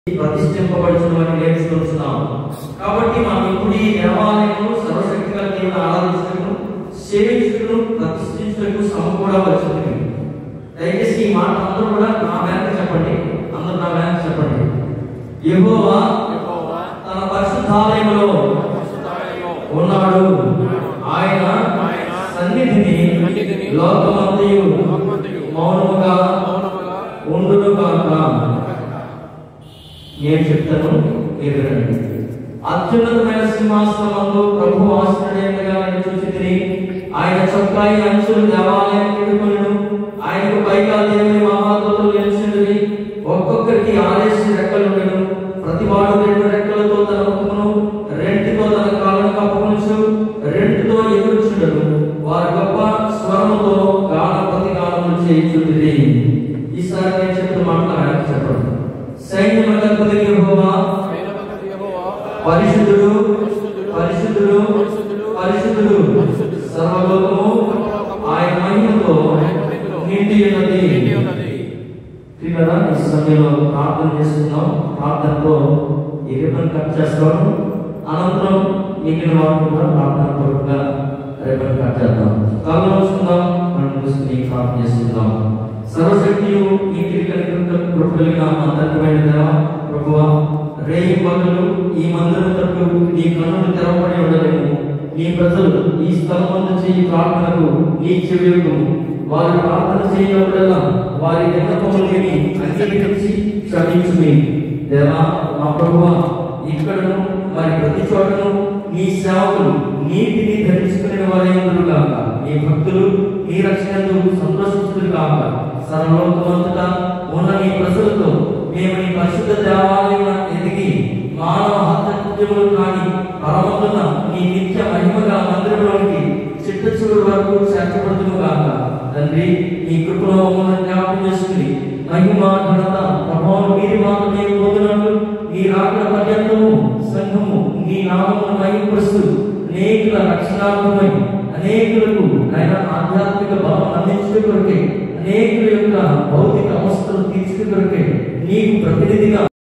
ప్రతిష్ఠింపబడుచున్నవని నేర్చుకుంటున్నాం. కాబట్టి మనం ఇప్పుడు ఈ దేవాలయము సర్వశక్తిగా దేవుని ఆరాధించటము, సేవించటము, ప్రతిష్ఠించటకు సమకూడవలసింది. దయచేసి ఈ మాట అందరూ కూడా నా వెనక చెప్పండి. అందరూ నా వెనక చెప్పండి. యెహోవా తన పరిశుద్ధాలయములో ఉన్నాడు. ఆయన సన్నిధిని లోకమంతయు మౌనముగా ఉండునుగాక. నేను చెప్తాను, మీరు వినండి. అత్యున్నతమైన సింహాసనమందు ప్రభు ఆశ్రయంగా నేను చూచితిని. ఆయన చొక్కాయి అంచులు దేవాలయం నిండుకొనెను. ఆయనకు పైగా దేవుని మహాదూతలు నిలిచినవి. ఒక్కొక్కరికి 6 రెక్కలుండెను. ప్రతివాడు 2 రెక్కలతో తన ముఖమును, 2తో తన కాళ్ళను కప్పుకొనుచు, 2తో ఎగురుచుండెను. వారు గొప్ప స్వరముతో గాన ప్రతిగానములు చేయుచుండిరి. ఈసారి నేను చెప్తున్న మాట చెప్పండి. సైన్యములకు యెహోవా పరిశుద్ధుడు, పరిశుద్ధుడు, పరిశుద్ధుడు. సర్వలోకము ఆయన మహిమతో నిండి ఉన్నది. ఈ సమయంలో ప్రార్థన చేస్తున్నాం. ప్రార్థనతో ఈ రిబన్ కట్ చేస్తాము. అనంతరం మిగిలిన వారు కూడా ప్రార్థన పూర్వకంగా రిబన్ కట్ చేద్దాం. కళ్ళు మూసుకుందాం, మనం చూసుకుని ప్రార్థన చేస్తున్నాం. సర్వశక్తియు నీతి కలిగిన మంత్రమైన దేవ ప్రభువా, రేయి పగలు ఈ మందిరం తట్టు నీ కన్నులు తెరవబడి ఉండలేము. నీ ప్రజలు ఈ స్థలం నుంచి ఈ ప్రార్థనకు నీ చెవియకు. వారు ప్రార్థన చేయబడలా వారి విన్నపములని అంగీకరించి క్షమించుమి. దేవా మా ప్రభువా, ఇక్కడను మరి ప్రతి చోటను నీ సేవకులు నీతిని ధరించుకునే వారే ఉందరు కాక. నీ భక్తులు నీ రక్షణకు సంతోషించుదురు కాక. సర్వలోకమంతటా ఉన్న నీ ప్రజలతో మేము నీ పరిశుద్ధ దేవాలయం ఎదిగి మానవ హత్యములు కాని పరమతున్న నీ నిత్య మహిమగా మందిరంలోనికి చిట్ట చివరి వరకు చేర్చబడుతును కాక. తండ్రి, నీ కృపలో మమ్మల్ని జ్ఞాపకం చేసుకుని మహిమ, ఘనత, ప్రభావం మీరు మాత్రమే పొందినట్లు నీ రాకడ పర్యంతము సంఘము నీ నామమును మహిమపరుస్తూ అనేకుల రక్షణార్థమై అనేకులకు ఆయన ఆధ్యాత్మిక బలం అందించడం కొరకే, అనేకుల యొక్క భౌతిక అవస్థలు తీర్చడం కొరకే నీకు ప్రతినిధిగా